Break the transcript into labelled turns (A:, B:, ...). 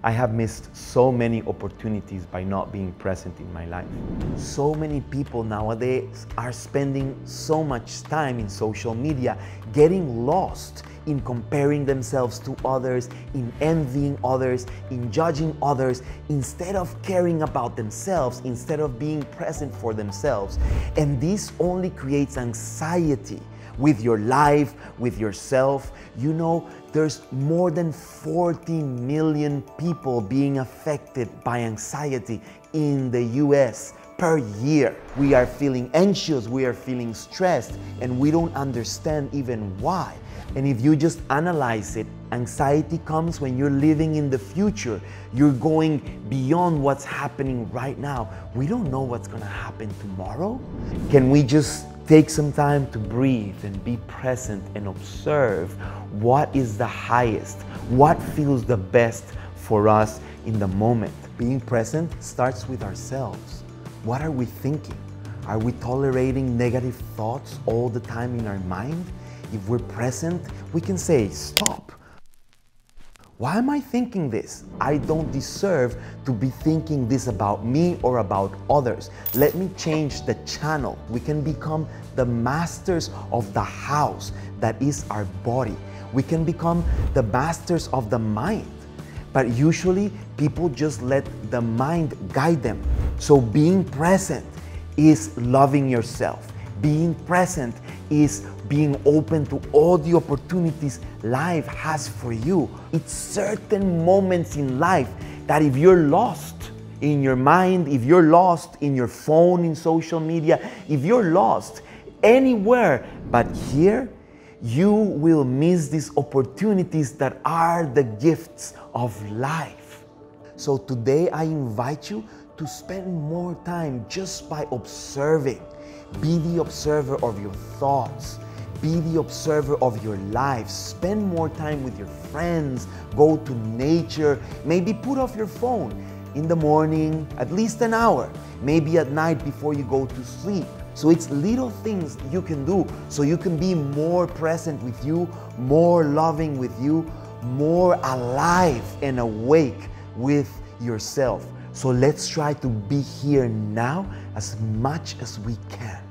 A: I have missed so many opportunities by not being present in my life. So many people nowadays are spending so much time in social media, getting lost in comparing themselves to others, in envying others, in judging others, instead of caring about themselves, instead of being present for themselves. And this only creates anxiety with your life, with yourself. You know, there's more than 40 million people being affected by anxiety in the US per year. We are feeling anxious, we are feeling stressed, and we don't understand even why. And if you just analyze it, anxiety comes when you're living in the future. You're going beyond what's happening right now. We don't know what's gonna happen tomorrow. Can we just take some time to breathe and be present and observe what is the highest, what feels the best for us in the moment? Being present starts with ourselves. What are we thinking? Are we tolerating negative thoughts all the time in our mind? If we're present, we can say, stop. Why am I thinking this? I don't deserve to be thinking this about me or about others. Let me change the channel. We can become the masters of the house that is our body. We can become the masters of the mind. But usually people just let the mind guide them. So being present is loving yourself. Being present is being open to all the opportunities life has for you. It's certain moments in life that if you're lost in your mind, if you're lost in your phone, in social media, if you're lost anywhere but here, you will miss these opportunities that are the gifts of life. So today I invite you to spend more time just by observing. Be the observer of your thoughts. Be the observer of your life. Spend more time with your friends. Go to nature. Maybe put off your phone in the morning, at least an hour. Maybe at night before you go to sleep. So it's little things you can do so you can be more present with you, more loving with you, more alive and awake with yourself. So let's try to be here now as much as we can.